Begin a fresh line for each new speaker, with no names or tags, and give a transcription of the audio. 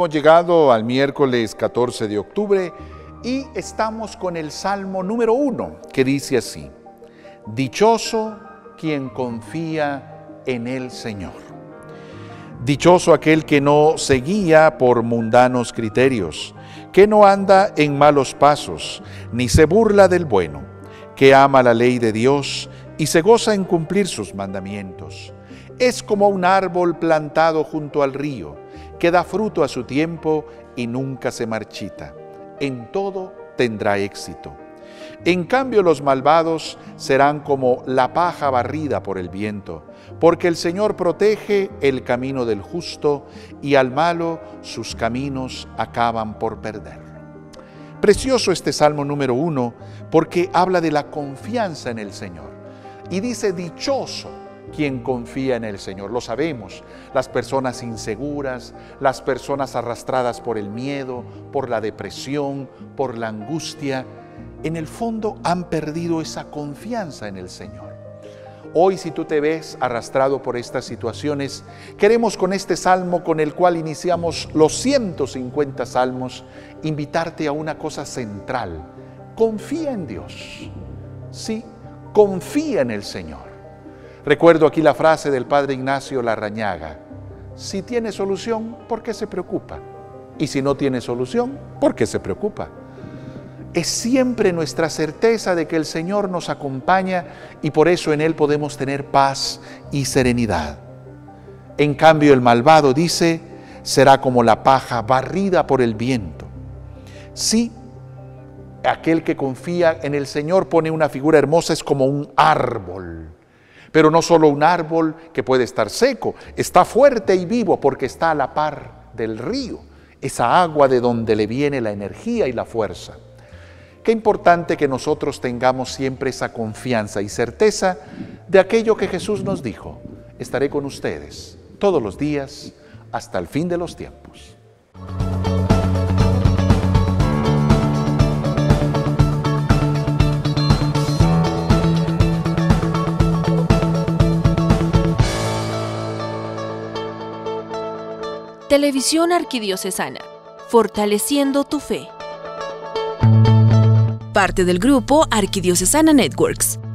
Hemos llegado al miércoles 14 de octubre y estamos con el Salmo número 1, que dice así: Dichoso quien confía en el Señor. Dichoso aquel que no se guía por mundanos criterios, que no anda en malos pasos, ni se burla del bueno, que ama la ley de Dios y se goza en cumplir sus mandamientos. Es como un árbol plantado junto al río, que da fruto a su tiempo y nunca se marchita. En todo tendrá éxito. En cambio, los malvados serán como la paja barrida por el viento, porque el Señor protege el camino del justo y al malo sus caminos acaban por perder. Precioso este Salmo número 1 porque habla de la confianza en el Señor y dice: dichoso quien confía en el Señor. Lo sabemos, las personas inseguras, las personas arrastradas por el miedo, por la depresión, por la angustia, en el fondo han perdido esa confianza en el Señor. Hoy, si tú te ves arrastrado por estas situaciones, queremos con este salmo con el cual iniciamos los 150 salmos, invitarte a una cosa central: confía en Dios. Sí, confía en el Señor. Recuerdo aquí la frase del Padre Ignacio Larrañaga: si tiene solución, ¿por qué se preocupa? Y si no tiene solución, ¿por qué se preocupa? Es siempre nuestra certeza de que el Señor nos acompaña y por eso en Él podemos tener paz y serenidad. En cambio, el malvado, dice, será como la paja barrida por el viento. Sí, aquel que confía en el Señor pone una figura hermosa, es como un árbol. Pero no solo un árbol que puede estar seco, está fuerte y vivo porque está a la par del río, esa agua de donde le viene la energía y la fuerza. Qué importante que nosotros tengamos siempre esa confianza y certeza de aquello que Jesús nos dijo: estaré con ustedes todos los días hasta el fin de los tiempos.
Televisión Arquidiocesana, fortaleciendo tu fe. Parte del grupo Arquidiocesana Networks.